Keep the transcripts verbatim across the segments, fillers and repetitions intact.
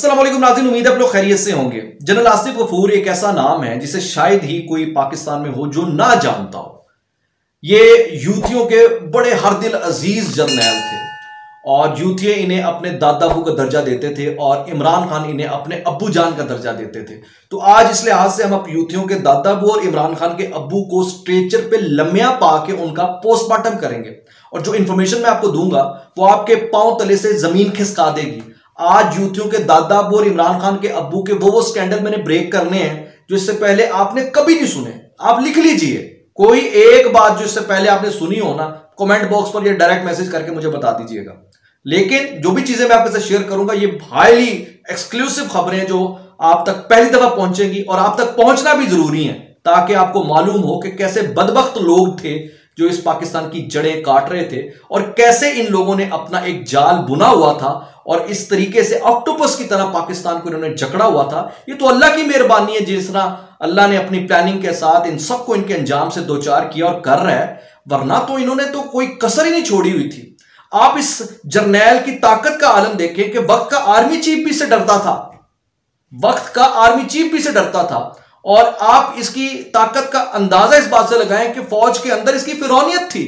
अस्सलाम वालेकुम नाज़रीन, उम्मीद है आप लोग खैरियत से होंगे। जनरल आसिफ गफूर एक ऐसा नाम है जिसे शायद ही कोई पाकिस्तान में हो जो ना जानता हो। ये यूथियों के बड़े हरदिल अजीज जर्नैल थे और यूथिये इन्हें अपने दादा अबू का दर्जा देते थे और इमरान खान इन्हें अपने अब्बू जान का दर्जा देते थे। तो आज इस लिहाज से हम अब यूथियों के दादा अबू और इमरान खान के अब्बू को स्ट्रेचर पे लम्या पा के उनका पोस्टमार्टम करेंगे और जो इंफॉर्मेशन मैं आपको दूंगा वो आपके पांव तले से जमीन खिसका देगी। आज यूथियों के दादा अबू और इमरान खान के अब्बू के वो वो स्कैंडल मैंने ब्रेक करने हैं जो इससे पहले आपने कभी नहीं सुने। आप लिख लीजिए कोई एक बात जो इससे पहले आपने सुनी हो ना, कमेंट बॉक्स पर या डायरेक्ट मैसेज करके मुझे बता दीजिएगा। लेकिन जो भी चीजें मैं आपके साथ शेयर करूंगा ये हाईली एक्सक्लूसिव खबरें जो आप तक पहली दफा पहुंचेंगी और आप तक पहुंचना भी जरूरी है ताकि आपको मालूम हो कि कैसे बदबख्त लोग थे जो इस पाकिस्तान की जड़ें काट रहे थे और कैसे इन लोगों ने अपना एक जाल बुना हुआ था और इस तरीके से ऑक्टोपस की तरह पाकिस्तान को इन्होंने जकड़ा हुआ था। ये तो अल्लाह की मेहरबानी है जिस तरह अल्लाह ने अपनी प्लानिंग के साथ इन सबको इनके अंजाम से दो चार किया और कर रहा है, वरना तो इन्होंने तो कोई कसर ही नहीं छोड़ी हुई थी। आप इस जर्नैल की ताकत का आलम देखें कि वक्त का आर्मी चीफ भी इससे डरता था, वक्त का आर्मी चीफ भी इससे डरता था और आप इसकी ताकत का अंदाजा इस बात से लगाएं कि फौज के अंदर इसकी फिरौनियत थी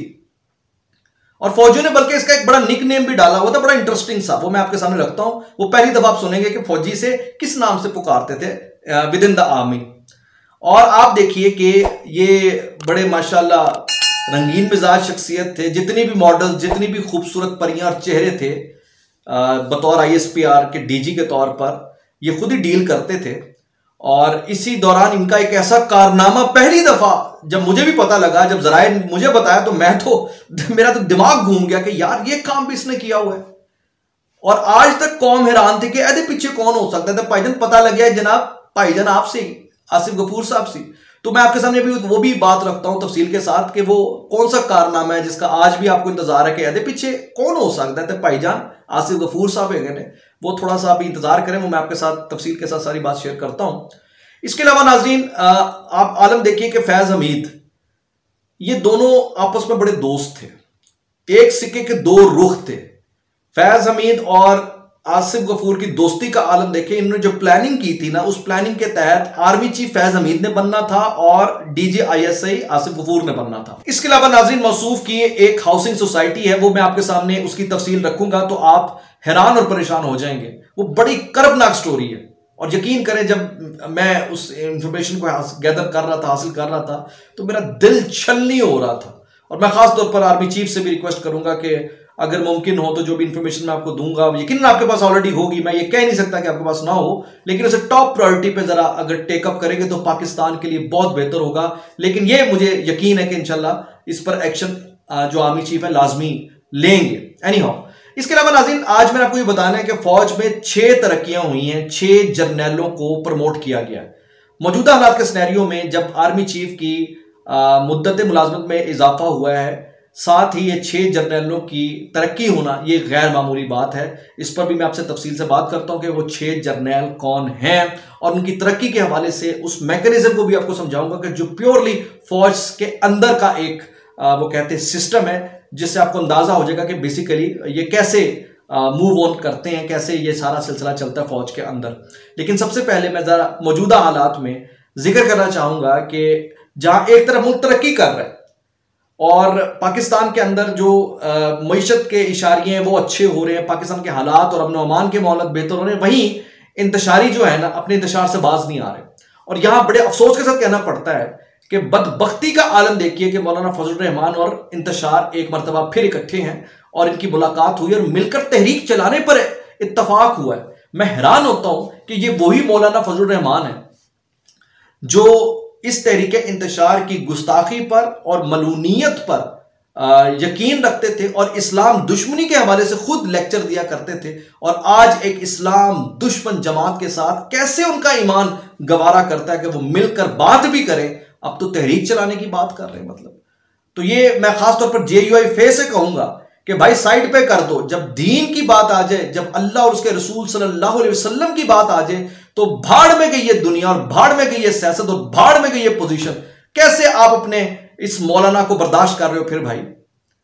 और फौजियों ने बल्कि इसका एक बड़ा निक नेम भी डाला हुआ था, बड़ा इंटरेस्टिंग सा, वो मैं आपके सामने रखता हूं। वो पहली दफा आप सुनेंगे कि फौजी से किस नाम से पुकारते थे विद इन द आर्मी। और आप देखिए कि ये बड़े माशाल्लाह रंगीन मिजाज शख्सियत थे, जितनी भी मॉडल, जितनी भी खूबसूरत परियां और चेहरे थे बतौर आई एस पी आर के डी जी के तौर पर ये खुद ही डील करते थे। और इसी दौरान इनका एक ऐसा कारनामा पहली दफा जब मुझे भी पता लगा, जब जराए मुझे बताया तो मैं तो मेरा तो दिमाग घूम गया कि यार ये काम भी इसने किया हुआ है। और आज तक कौम हैरान थी कि अरे पीछे कौन हो सकता है। भाईजान पता लग गया जनाब, भाईजान आपसे, आसिफ गफूर साहब से। तो मैं आपके सामने भी वो भी बात रखता हूं तफसील के साथ कि वो कौन सा कारनामा है जिसका आज भी आपको इंतजार है कि अरे पीछे कौन हो सकता है। तो भाईजान आसिफ गफूर साहब है, वो थोड़ा सा अभी इंतजार करें, वो मैं आपके साथ तफसील के साथ सारी बात शेयर करता हूं। इसके अलावा नाजरीन आप आलम देखिए कि फैज हमीद, ये दोनों आपस में बड़े दोस्त थे, एक सिक्के के दो रुख थे। फैज हमीद और आसिफ गफूर की दोस्ती का आलम देखिए, इन्होंने जो प्लानिंग की थी ना, उस प्लानिंग के तहत आर्मी चीफ फैज हमीद ने बनना था और DG I S I Asif Ghafoor ने बनना था। इसके अलावा नाजरीन मौसूफ की एक हाउसिंग सोसाइटी है, वो मैं आपके सामने उसकी तफसील रखूंगा तो आप हैरान और परेशान हो जाएंगे। वो बड़ी कर्बनाक स्टोरी है और यकीन करें जब मैं उस इंफॉर्मेशन को गैदर कर रहा था, हासिल कर रहा था, तो मेरा दिल छलनी हो रहा था। और मैं खास तौर पर आर्मी चीफ से भी रिक्वेस्ट करूंगा कि अगर मुमकिन हो तो जो भी इंफॉर्मेशन मैं आपको दूंगा यकीन आपके पास ऑलरेडी होगी, मैं ये कह नहीं सकता कि आपके पास ना हो, लेकिन उसे टॉप प्रायोरिटी पे जरा अगर टेकअप करेंगे तो पाकिस्तान के लिए बहुत बेहतर होगा। लेकिन ये मुझे यकीन है कि इंशाल्लाह इस पर एक्शन जो आर्मी चीफ है लाजमी लेंगे। एनी हाउ, इसके अलावा नाज़रीन आज मैंने आपको ये बताना है कि फौज में छह तरक्कियां हुई हैं, छह जर्नैलों को प्रमोट किया गया है। मौजूदा हालात के सिनेरियो में जब आर्मी चीफ की मुद्दत मुलाजमत में इजाफा हुआ है, साथ ही ये छह जर्नैलों की तरक्की होना ये गैर मामूली बात है। इस पर भी मैं आपसे तफसील से बात करता हूं कि वो छह जर्नैल कौन हैं और उनकी तरक्की के हवाले से उस मैकेनिज्म को भी आपको समझाऊंगा कि जो प्योरली फौज के अंदर का एक वो कहते हैं सिस्टम है, जिससे आपको अंदाजा हो जाएगा कि बेसिकली ये कैसे मूव ऑन करते हैं, कैसे ये सारा सिलसिला चलता है फौज के अंदर। लेकिन सबसे पहले मैं जरा मौजूदा हालात में जिक्र करना चाहूंगा कि जहां एक तरफ मुल्क तरक्की कर रहा है और पाकिस्तान के अंदर जो मईशत के इशारे हैं वो अच्छे हो रहे हैं, पाकिस्तान के हालात और अमन अमान के माहौल बेहतर हो रहे हैं, वहीं इंतशारी जो है ना अपने इंतशार से बाज नहीं आ रहे। और यहां बड़े अफसोस के साथ कहना पड़ता है कि बदबख्ती का आलम देखिए कि मौलाना फजल रहमान और इंतशार एक मरतबा फिर इकट्ठे हैं और इनकी मुलाकात हुई और मिलकर तहरीक चलाने पर इत्तफाक हुआ है। मैं हैरान होता हूं कि ये वही मौलाना फजल रहमान है जो इस तहरीक इंतशार की गुस्ताखी पर और मलूनियत पर यकीन रखते थे और इस्लाम दुश्मनी के हवाले से खुद लेक्चर दिया करते थे, और आज एक इस्लाम दुश्मन जमात के साथ कैसे उनका ईमान गवारा करता है कि वो मिलकर बात भी करें। अब तो तहरीक चलाने की बात कर रहे हैं, मतलब तो ये मैं खास तौर पर जे यू आई फे से कहूंगा कि भाई साइड पे कर दो। जब दीन की बात आ जाए, जब अल्लाह और उसके रसूल सल्लल्लाहु अलैहि वसल्लम की बात आ जाए तो भाड़ में गई ये दुनिया और भाड़ में गई ये सियासत और भाड़ में गई ये पोजीशन। कैसे आप अपने इस मौलाना को बर्दाश्त कर रहे हो? फिर भाई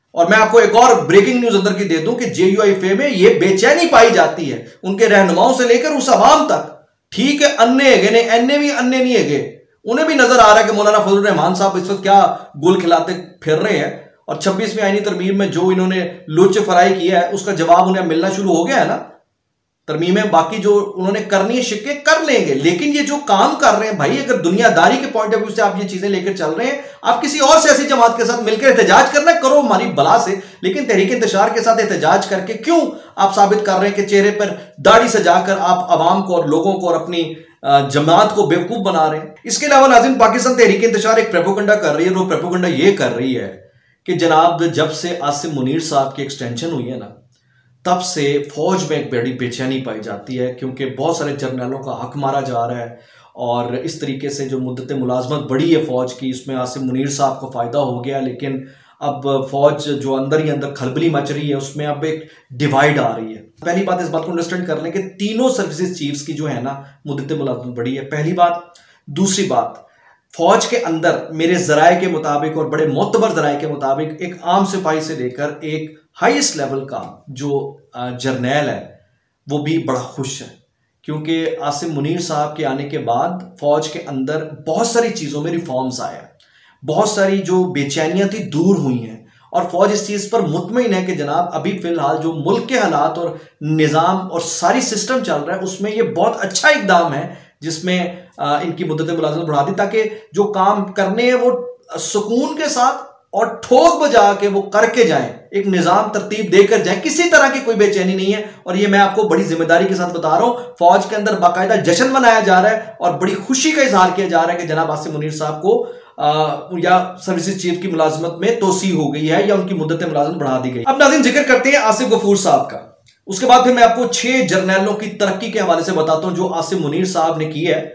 और मैं आपको एक और ब्रेकिंग न्यूज अंदर की दे दूं कि जेयूआईफे में ये बेचैनी पाई जाती है उनके रहनुमाओं से लेकर उस आवाम तक। ठीक है, अन्य है नहीं, अन्य भी अन्य नहीं है, उन्हें भी नजर आ रहा है कि मौलाना फजल रहमान साहब इस वक्त क्या गुल खिलाते फिर रहे हैं, और छब्बीसवीं आईनी तरमीम में जो इन्होंने लुच फराई किया है उसका जवाब उन्हें मिलना शुरू हो गया है ना। तरमीमें बाकी जो उन्होंने करनी है शिक्के कर लेंगे, लेकिन ये जो काम कर रहे हैं भाई, अगर दुनियादारी के पॉइंट ऑफ व्यू से आप ये चीजें लेकर चल रहे हैं, आप किसी और सियासी जमात के साथ मिलकर एहतजाज करना करो हमारी बला से, लेकिन तहरीक इंतशार के साथ एहतजाज करके क्यों आप साबित कर रहे हैं कि चेहरे पर दाढ़ी सजाकर आप आवाम को और लोगों को और अपनी जमात को बेवकूफ बना रहे हैं। इसके अलावा नाज़रीन, पाकिस्तान तहरीक इंतशार एक प्रोपेगेंडा कर रही है, वो प्रोपेगेंडा ये कर रही है कि जनाब जब से आसिफ मुनीर साहब की एक्सटेंशन हुई है ना, तब से फौज में एक बड़ी बेचैनी पाई जाती है, क्योंकि बहुत सारे जर्नलों का हक मारा जा रहा है और इस तरीके से जो मुद्दत मुलाजमत बढ़ी है फौज की, इसमें आसिफ मुनीर साहब को फ़ायदा हो गया, लेकिन अब फौज जो अंदर ही अंदर खलबली मच रही है उसमें अब एक डिवाइड आ रही है। पहली बात इस बात को अंडरस्टैंड कर लें कि तीनों सर्विसेज चीफ्स की जो है ना मुद्दत मुलाजमत बढ़ी है, पहली बात। दूसरी बात, फौज के अंदर मेरे जराए के मुताबिक और बड़े मोतबर जराए के मुताबिक एक आम सिपाही से लेकर एक हाईएस्ट लेवल का जो जर्नैल है वो भी बड़ा खुश है, क्योंकि आसिफ मुनीर साहब के आने के बाद फौज के अंदर बहुत सारी चीज़ों में रिफॉर्म्स आया, बहुत सारी जो बेचैनियां थी दूर हुई हैं, और फौज इस चीज़ पर मुतमईन है कि जनाब अभी फिलहाल जो मुल्क के हालात और निज़ाम और सारी सिस्टम चल रहा है उसमें ये बहुत अच्छा इकदाम है जिसमें इनकी मुद्दत मुलाजमत बढ़ा दी, ताकि जो काम करने हैं वो सुकून के साथ और ठोक बजा के वो करके जाएं, एक निज़ाम तरतीब देकर जाएं, किसी तरह की कोई बेचैनी नहीं है। और ये मैं आपको बड़ी जिम्मेदारी के साथ बता रहा हूं, फौज के अंदर बाकायदा जश्न मनाया जा रहा है और बड़ी खुशी का इजहार किया जा रहा है कि जनाब आसिफ मुनीर साहब को आ, या सर्विसेज चीफ की मुलाजमत में तोसी हो गई है या उनकी मुद्दत मुलाजमत बढ़ा दी गई। अब नाज़रीन जिक्र करते हैं आसिफ गफूर साहब का, उसके बाद फिर मैं आपको छह जर्नैलों की तरक्की के हवाले से बताता हूं जो आसिफ मुनीर साहब ने की है,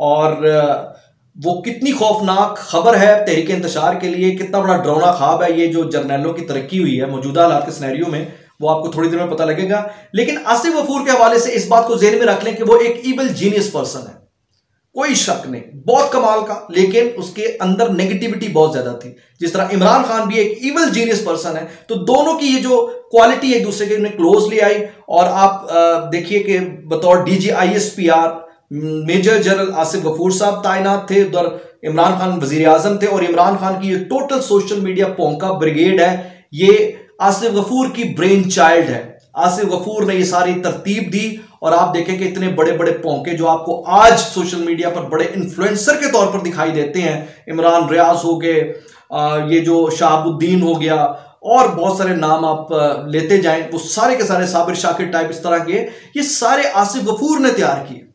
और वो कितनी खौफनाक खबर है तहरीक इंतशार के लिए, कितना बड़ा डरावना ख्वाब है ये जो जर्नैलों की तरक्की हुई है मौजूदा हालात के सिनेरियो में, वो आपको थोड़ी देर में पता लगेगा। लेकिन आसिफ गफूर के हवाले से इस बात को ज़हन में रख लें कि वो एक इविल जीनियस पर्सन है, कोई शक नहीं, बहुत कमाल का, लेकिन उसके अंदर नेगेटिविटी बहुत ज्यादा थी। जिस तरह इमरान खान भी एक इविल जीनियस पर्सन है, तो दोनों की ये जो क्वालिटी एक दूसरे के क्लोजली आई। और आप देखिए कि बतौर DG ISPR major general Asif Ghafoor साहब तैनात थे, उधर इमरान खान वजीर आजम थे, और इमरान खान की ये टोटल सोशल मीडिया पोंका ब्रिगेड है, ये आसिफ गफूर की ब्रेन चाइल्ड है। आसिफ गफूर ने ये सारी तरतीब दी, और आप देखें कि इतने बड़े बड़े पोंके जो आपको आज सोशल मीडिया पर बड़े इन्फ्लुएंसर के तौर पर दिखाई देते हैं, इमरान रियाज हो गए, ये जो शाहबुद्दीन हो गया, और बहुत सारे नाम आप लेते जाएं, वो सारे के सारे साबिर शाकिर टाइप इस तरह के, ये सारे आसिफ गफूर ने तैयार किए।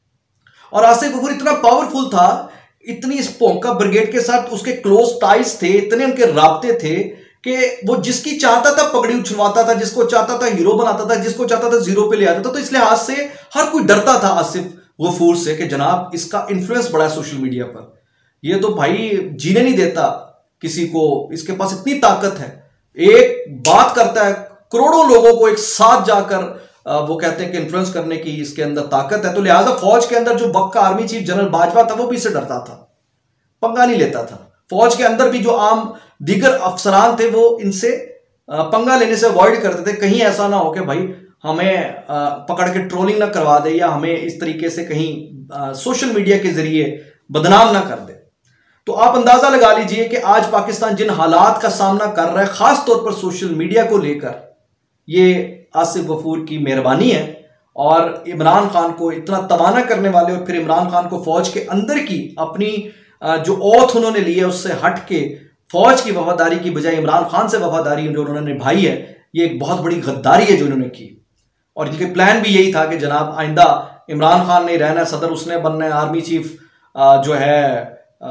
और आसिफ गफूर इतना पावरफुल था, इतनी इस पोंका ब्रिगेड के साथ उसके क्लोज टाइज थे, इतने उनके राब्ते थे कि वो जिसकी चाहता था पगड़ी उछलवाता था, जिसको चाहता था हीरो बनाता था, जिसको चाहता था जीरो पे ले आता था। तो इस लिहाज से हर कोई डरता था आसिफ गफूर से कि जनाब इसका इन्फ्लुएंस बड़ा है सोशल मीडिया पर, ये तो भाई जीने नहीं देता किसी को, इसके पास इतनी ताकत है, एक बात करता है करोड़ों लोगों को एक साथ जाकर वो कहते हैं कि इन्फ्लुएंस करने की इसके अंदर ताकत है। तो लिहाजा फौज के अंदर जो पक्का आर्मी चीफ जनरल बाजवा था वो भी इससे डरता था, पंगा नहीं लेता था। फौज के अंदर भी जो आम दीगर अफसरान थे वो इनसे पंगा लेने से अवॉइड करते थे, कहीं ऐसा ना हो कि भाई हमें पकड़ के ट्रोलिंग ना करवा दे या हमें इस तरीके से कहीं सोशल मीडिया के जरिए बदनाम ना कर दे। तो आप अंदाजा लगा लीजिए कि आज पाकिस्तान जिन हालात का सामना कर रहा है, खास तौर पर सोशल मीडिया को लेकर, ये आसिफ गफूर की मेहरबानी है। और इमरान खान को इतना तवाना करने वाले, और फिर इमरान खान को फौज के अंदर की अपनी जो औथ उन्होंने ली है उससे हट के फौज की वफादारी की बजाय इमरान खान से वफादारी जो उन्होंने निभाई है, ये एक बहुत बड़ी गद्दारी है जो उन्होंने की। और इनके प्लान भी यही था कि जनाब आइंदा इमरान खान नहीं रहना, सदर उसने बनना है, आर्मी चीफ जो है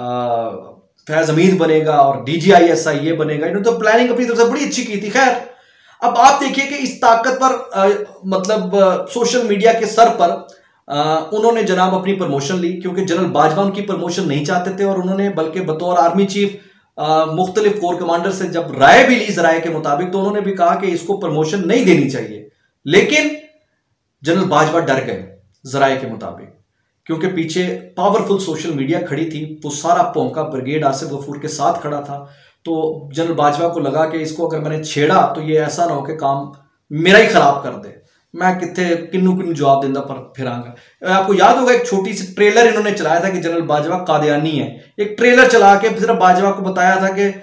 फैज हमीद बनेगा और डीजीआईएसआई ये बनेगा। इन्होंने तो प्लानिंग अपनी तरफ से बड़ी अच्छी की थी। खैर अब आप देखिए कि इस ताकतवर मतलब आ, सोशल मीडिया के सर पर आ, उन्होंने जनाब अपनी प्रमोशन ली, क्योंकि जनरल बाजवा उनकी प्रमोशन नहीं चाहते थे, और उन्होंने बल्कि बतौर आर्मी चीफ मुख्तलिफ कोर कमांडर से जब राय भी ली जराये के मुताबिक, तो उन्होंने भी कहा कि इसको प्रमोशन नहीं देनी चाहिए। लेकिन जनरल बाजवा डर गए जराये के मुताबिक, क्योंकि पीछे पावरफुल सोशल मीडिया खड़ी थी, वो सारा पोंका ब्रिगेड आसिफ गफूर के साथ खड़ा था। तो जनरल बाजवा को लगा कि इसको अगर मैंने छेड़ा तो ये ऐसा ना हो कि काम मेरा ही खराब कर दे, मैं कितने किन्नू किन्नू जवाब देंदा पर फिरांगा। आपको याद होगा एक छोटी सी ट्रेलर इन्होंने चलाया था कि जनरल बाजवा कादियानी है, एक ट्रेलर चला के सिर्फ बाजवा को बताया था कि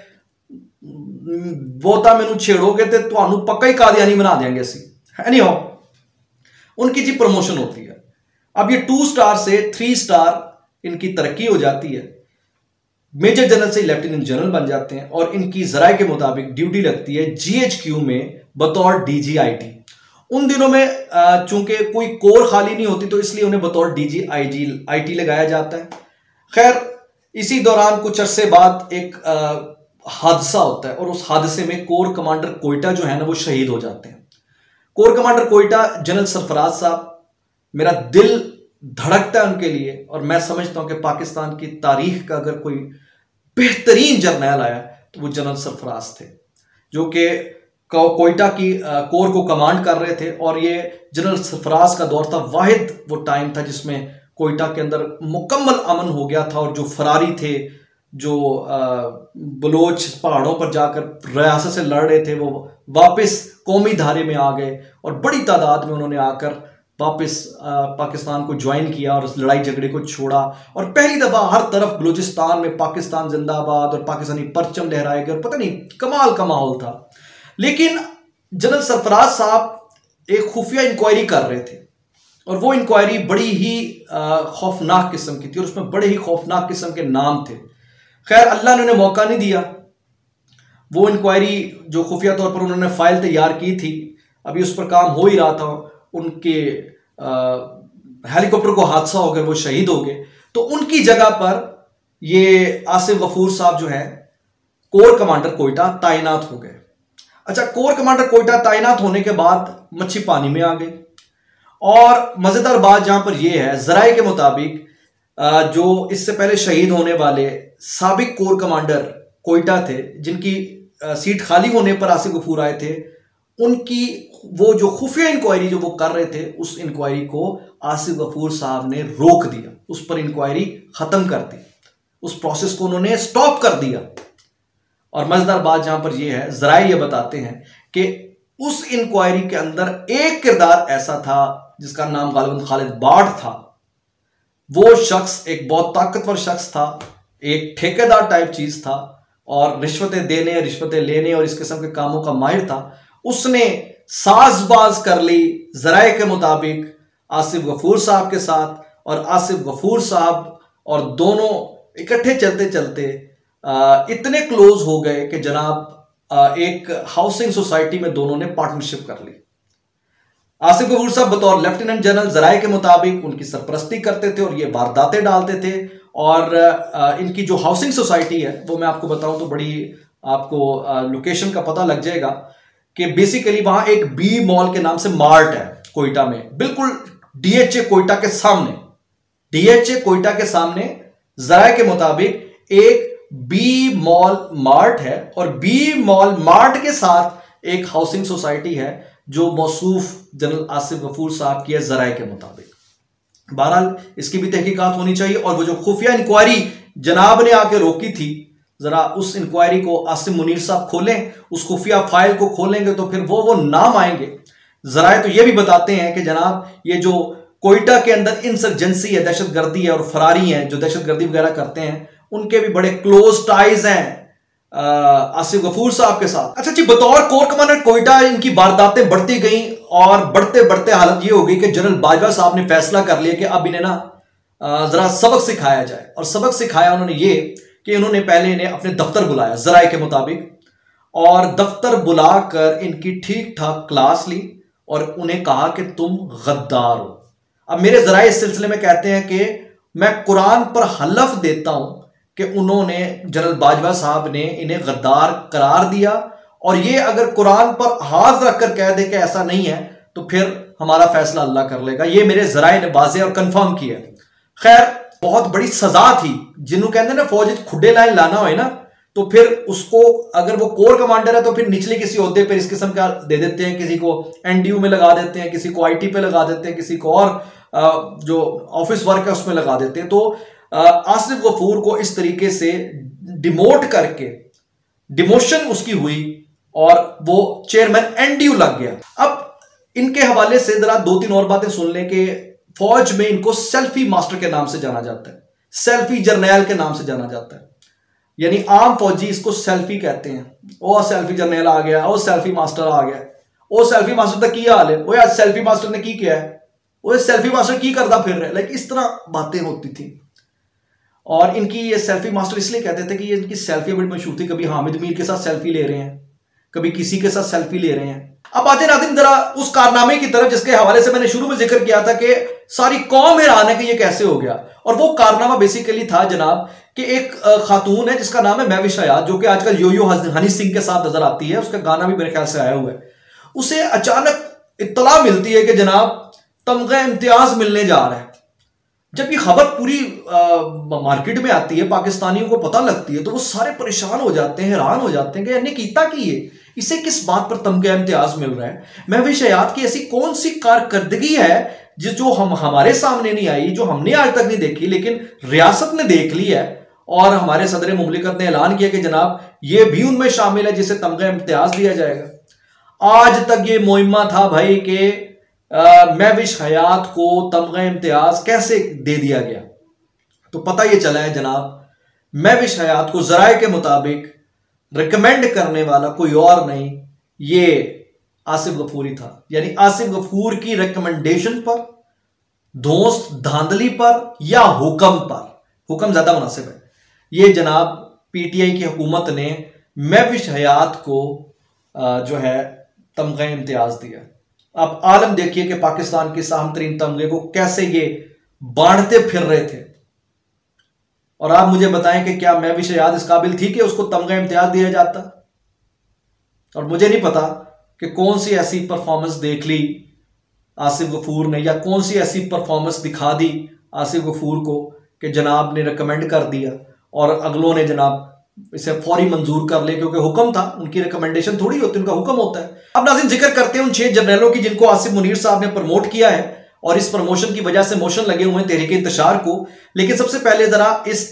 बोता मैनू छेड़ोगे तो तुहानू पक्का ही कादियानी बना देंगे असी। एनीहाउ उनकी जी प्रमोशन होती है। अब ये टू स्टार से थ्री स्टार इनकी तरक्की हो जाती है, मेजर जनरल से लेफ्टिनेंट जनरल बन जाते हैं और इनकी जराये के मुताबिक ड्यूटी लगती है जीएचक्यू में बतौर डीजीआईटी। उन दिनों में चूंकि कोई कोर खाली नहीं होती तो इसलिए उन्हें बतौर डीजी आईजी आईटी लगाया जाता है। खैर इसी दौरान कुछ अरसे बाद एक हादसा होता है और उस हादसे में कोर कमांडर कोयटा जो है ना वो शहीद हो जाते हैं। Corps commander Quetta general Sarfaraz साहब, मेरा दिल धड़कता है उनके लिए और मैं समझता हूं कि पाकिस्तान की तारीख का अगर कोई बेहतरीन जर्नैल आया तो वो जनरल सरफराज थे, जो कि कोयटा की कोर को कमांड कर रहे थे। और ये जनरल सरफराज का दौर था, वाहिद वो टाइम था जिसमें कोयटा के अंदर मुकम्मल अमन हो गया था और जो फरारी थे, जो बलोच पहाड़ों पर जाकर रियासत से लड़ रहे थे, वो वापस कौमी धारे में आ गए और बड़ी तादाद में उन्होंने आकर वापस पाकिस्तान को ज्वाइन किया और उस लड़ाई झगड़े को छोड़ा। और पहली दफा हर तरफ बलूचिस्तान में पाकिस्तान जिंदाबाद और पाकिस्तानी परचम लहराए गए और पता नहीं कमाल का माहौल था। लेकिन जनरल सरफराज साहब एक खुफिया इंक्वायरी कर रहे थे और वो इंक्वायरी बड़ी ही खौफनाक किस्म की थी और उसमें बड़े ही खौफनाक किस्म के नाम थे। खैर अल्लाह ने उन्हें मौका नहीं दिया। वो इंक्वायरी जो खुफिया तौर पर उन्होंने फाइल तैयार की थी, अभी उस पर काम हो ही रहा था, उनके हेलीकॉप्टर को हादसा हो गया, वो शहीद हो गए। तो उनकी जगह पर ये आसिफ गफूर साहब जो है कोर कमांडर कोयटा तैनात हो गए। अच्छा, कोर कमांडर कोयटा तैनात होने के बाद मच्छी पानी में आ गई। और मजेदार बात जहां पर यह है, जराये के मुताबिक जो इससे पहले शहीद होने वाले साबिक कोर कमांडर कोयटा थे, जिनकी सीट खाली होने पर आसिफ गफूर आए थे, उनकी वो जो खुफिया इंक्वायरी जो वो कर रहे थे, उस इंक्वायरी को आसिफ गफूर साहब ने रोक दिया, उस पर इंक्वायरी खत्म कर दी, उस प्रोसेस को उन्होंने स्टॉप कर दिया। और मजेदार बात जहां पर यह है, जराये ये बताते हैं कि उस इंक्वायरी के अंदर एक किरदार ऐसा था जिसका नाम गालिबन खालिद बाट था। वो शख्स एक बहुत ताकतवर शख्स था, एक ठेकेदार टाइप चीज था और रिश्वतें देने, रिश्वतें लेने और इस किस्म के कामों का माहिर था। उसने साजबाज कर ली जराये के मुताबिक आसिफ गफूर साहब के साथ, और आसिफ गफूर साहब और दोनों इकट्ठे चलते चलते आ, इतने क्लोज हो गए कि जनाब आ, एक हाउसिंग सोसाइटी में दोनों ने पार्टनरशिप कर ली। आसिफ गफूर साहब बतौर लेफ्टिनेंट जनरल जराये के मुताबिक उनकी सरपरस्ती करते थे और ये वारदातें डालते थे। और आ, इनकी जो हाउसिंग सोसाइटी है वो मैं आपको बताऊं तो बड़ी आपको आ, लोकेशन का पता लग जाएगा कि बेसिकली वहां एक बी मॉल के नाम से मार्ट है कोयटा में, बिल्कुल डीएचए कोयटा के सामने। डीएचए कोयटा के सामने जराये के मुताबिक एक बी मॉल मार्ट है और बी मॉल मार्ट के साथ एक हाउसिंग सोसाइटी है जो मौसूफ जनरल आसिफ गफूर साहब की है जराये के मुताबिक। बहरहाल इसकी भी तहकीकात होनी चाहिए और वो जो खुफिया इंक्वायरी जनाब ने आके रोकी थी, जरा उस इंक्वायरी को आसिम मुनीर साहब खोलें, उस खुफिया फाइल को खोलेंगे तो फिर वो वो नाम आएंगे। जराये तो ये भी बताते हैं कि जनाब ये जो कोयटा के अंदर इंसर्जेंसी है, दहशतगर्दी है और फरारी हैं जो दहशतगर्दी वगैरह करते हैं, उनके भी बड़े क्लोज टाइज हैं आसिफ गफूर साहब के साथ। अच्छा जी, बतौर कोर कमांडर कोयटा इनकी वारदातें बढ़ती गई और बढ़ते बढ़ते हालत ये हो गई कि जनरल बाजवा साहब ने फैसला कर लिया कि अब इन्हें ना जरा सबक सिखाया जाए। और सबक सिखाया उन्होंने ये कि उन्होंने पहले इन्हें अपने दफ्तर बुलाया जराये के मुताबिक, और दफ्तर बुलाकर इनकी ठीक ठाक क्लास ली और उन्हें कहा कि तुम गद्दार हो। अब मेरे जराये इस सिलसिले में कहते हैं कि मैं कुरान पर हलफ देता हूं कि उन्होंने जनरल बाजवा साहब ने इन्हें गद्दार करार दिया, और ये अगर कुरान पर हाथ रखकर कह दे कि ऐसा नहीं है तो फिर हमारा फैसला अल्लाह कर लेगा। ये मेरे जराये ने वाज़ेह और कंफर्म किया। खैर बहुत बड़ी सजा थी, जिन्होंने कहते हैं ना फौज खुडे लाइन लाना हो ना, तो फिर उसको अगर वो कोर कमांडर है तो फिर निचले किसी ओहदे पर इस किस्म का दे देते हैं, किसी को एनडीयू में लगा देते हैं, किसी को आईटी पे लगा देते हैं, किसी को और जो ऑफिस वर्क है उसमें लगा देते हैं। तो आसिफ गफूर को इस तरीके से डिमोट करके डिमोशन उसकी हुई और वो चेयरमैन एनडीयू लग गया। अब इनके हवाले से जरा दो तीन और बातें सुन लें कि फौज में इनको सेल्फी मास्टर के नाम से जाना जाता है, सेल्फी जर्नैल के नाम से जाना जाता है, यानी आम फौजी इसको सेल्फी कहते हैं। ओ सेल्फी जर्नैल आ गया, ओ सेल्फी मास्टर आ गया, ओ सेल्फी मास्टर का की हाल है, ओ यार सेल्फी मास्टर ने की किया है, वो सेल्फी मास्टर की करता फिर रहे, लाइक इस तरह बातें होती थी। और इनकी ये सेल्फी मास्टर इसलिए कहते थे कि ये इनकी सेल्फी बड़ी मशहूर थी, कभी हामिद मीर के साथ सेल्फी ले रहे हैं, कभी किसी के साथ सेल्फी ले रहे हैं। अब आते नाज़रीन जरा उस कारनामे की तरफ जिसके हवाले से मैंने शुरू में जिक्र किया था कि सारी कौम हैरान है कि ये कैसे हो गया। और वो कारनामा बेसिकली था जनाब कि एक खातून है जिसका नाम है महविश हयात, जो कि आजकल यो यो हनी सिंह के साथ नजर आती है, उसका गाना भी मेरे ख्याल से आया हुआ है। उसे अचानक इत्तला मिलती है कि जनाब तमगा इम्तियाज मिलने जा रहा है। जब ये खबर पूरी आ, मार्केट में आती है, पाकिस्तानियों को पता लगती है, तो वो सारे परेशान हो जाते हैं, हैरान हो जाते हैं कि यानी कीता की है, इसे किस बात पर तमगा इम्तियाज मिल रहा है। महविश हयात की ऐसी कौन सी कारकर्दगी है जो हम हमारे सामने नहीं आई, जो हमने आज तक नहीं देखी, लेकिन रियासत ने देख ली है और हमारे सदर मुमलिकत ने ऐलान किया कि जनाब ये भी उनमें शामिल है जिसे तमगा इम्तियाज दिया जाएगा। आज तक ये मुहिम्मा था भाई कि महविश हयात को तमगा इम्तियाज कैसे दे दिया गया, तो पता ये चला है जनाब महविश हयात को ज़राए के मुताबिक रिकमेंड करने वाला कोई और नहीं, ये आसिफ गफूरी था। यानी आसिफ गफूर की रिकमेंडेशन पर, दोस्त धांधली पर या हुक्म पर, हुक्म ज्यादा मुनासिब है, ये जनाब पीटीआई की हुकूमत ने महविश हयात को जो है तमगा इम्तियाज दिया। आप आलम देखिए कि पाकिस्तान के साहम तरीन तमगे को कैसे ये बांटते फिर रहे थे। और आप मुझे बताएं कि क्या महविश हयात इस काबिल थी कि उसको तमगा इम्तियाज दिया जाता? और मुझे नहीं पता कि कौन सी ऐसी परफॉर्मेंस देख ली आसिफ गफूर ने, या कौन सी ऐसी परफॉर्मेंस दिखा दी आसिफ गफूर को कि जनाब ने रिकमेंड कर दिया और अगलों ने जनाब इसे फौरी मंजूर कर ले, क्योंकि हुक्म था, उनकी रिकमेंडेशन थोड़ी होती, उनका हुक्म होता है। अब नाज़रीन जिक्र करते हैं उन छह जर्नलों की जिनको आसिफ मुनीर साहब ने प्रमोट किया है और इस प्रमोशन की वजह से मोशन लगे हुए हैं तहरीक इंतशार को। लेकिन सबसे पहले जरा इस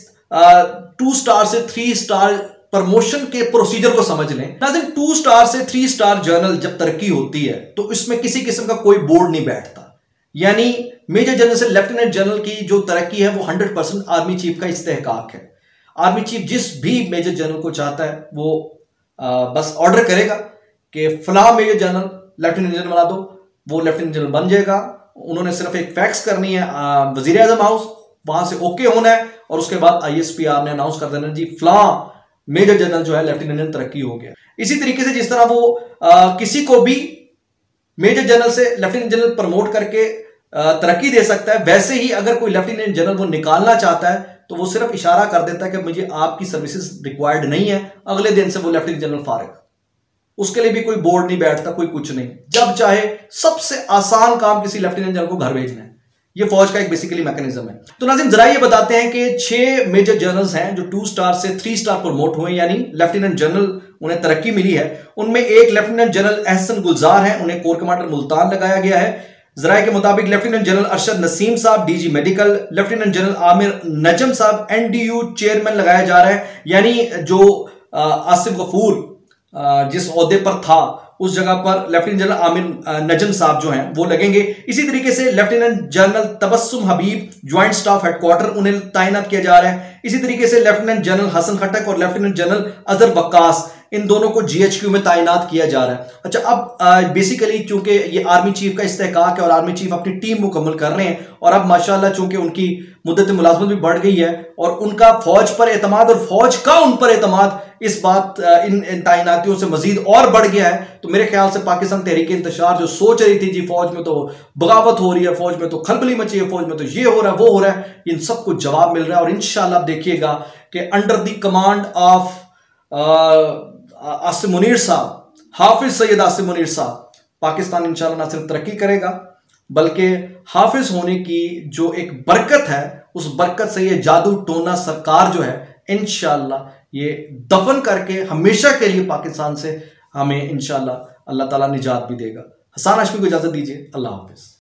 टू स्टार से थ्री स्टार प्रमोशन के प्रोसीजर को समझ लें। नाज़रीन टू स्टार से थ्री स्टार जर्नल जब तरक्की होती है तो इसमें किसी किस्म का कोई बोर्ड नहीं बैठता, यानी मेजर जनरल से लेफ्टिनेंट जनरल की जो तरक्की है वो हंड्रेड परसेंट आर्मी चीफ का इस्तेहकाक है। आर्मी चीफ जिस भी मेजर जनरल को चाहता है वो आ, बस ऑर्डर करेगा कि फला मेजर जनरल लेफ्टिनेंट जनरल बना दो, वो लेफ्टिनेंट जनरल बन जाएगा। उन्होंने सिर्फ एक फैक्स करनी है वजीर आजम हाउस, वहां से ओके होना है और उसके बाद आईएसपीआर ने अनाउंस कर देना जी फला मेजर जनरल जो है लेफ्टिनेंट जनरल तरक्की हो गया। इसी तरीके से जिस तरह वो आ, किसी को भी मेजर जनरल से लेफ्टिनेंट जनरल प्रमोट करके तरक्की दे सकता है, वैसे ही अगर कोई लेफ्टिनेंट जनरल वो निकालना चाहता है तो वो सिर्फ इशारा कर देता है कि मुझे आपकी सर्विसेज रिक्वायर्ड नहीं है, अगले दिन से वो लेफ्टिनेंट जनरल फारिग। उसके लिए भी कोई बोर्ड नहीं बैठता, कोई कुछ नहीं, जब चाहे सबसे आसान काम किसी लेफ्टिनेंट जनरल को घर भेजना है। ये फौज का एक बेसिकली मैकेनिज्म है। तो नाज़रीन जरा ये बताते हैं कि छह मेजर जनरल्स हैं जो टू स्टार से थ्री स्टार प्रमोट हुए, यानी लेफ्टिनेंट जनरल उन्हें तरक्की मिली है। उनमें एक लेफ्टिनेंट जनरल अहसन गुलजार हैं, उन्हें कोर कमांडर मुल्तान लगाया गया है। जराये के मुताबिक लेफ्टिनेंट जनरल अरशद नसीम साहब DG medical, lieutenant general Aamir Najam साहब एनडीयू चेयरमैन लगाया जा रहा है, यानी जो आसिफ गफूर जिस ओहदे पर था उस जगह पर लेफ्टिनेंट जनरल आमिर नजम साहब जो हैं वो लगेंगे। इसी तरीके से lieutenant general Tabassum Habib joint staff headquarter उन्हें तैनात किया जा रहा है। इसी तरीके से लेफ्टिनेंट जनरल हसन खटक और लेफ्टिनेंट जनरल अजहर वक्कास, इन दोनों को जीएचक्यू में तैनात किया जा रहा है। अच्छा, अब बेसिकली चूंकि ये आर्मी चीफ का इस्तेहकाक है और आर्मी चीफ अपनी टीम मुकम्मल कर रहे हैं और अब माशाल्लाह चूंकि उनकी मुद्दत मुलाजमत भी बढ़ गई है और उनका फौज पर एतमाद और फौज का उन पर एतमाद इस बात इन, इन तैनातियों से मजीद और बढ़ गया है। तो मेरे ख्याल से पाकिस्तान तहरीक इंतशार जो सोच रही थी जी फौज में तो बगावत हो रही है, फौज में तो खलबली मची है, फौज में तो ये हो रहा है वो हो रहा है, इन सबको जवाब मिल रहा है। और इंशाल्लाह आप देखिएगा कि under the command of Asif Munir साहब, हाफिज सैयद आसिफ मुनीर साहब, पाकिस्तान इंशाल्लाह ना सिर्फ तरक्की करेगा बल्कि हाफिज होने की जो एक बरकत है उस बरकत से ये जादू टोना सरकार जो है इंशाल्लाह ये दफन करके हमेशा के लिए पाकिस्तान से हमें इंशाल्लाह अल्लाह ताला निजात भी देगा। हसान हाशमी को इजाजत दीजिए, अल्लाह हाफिज।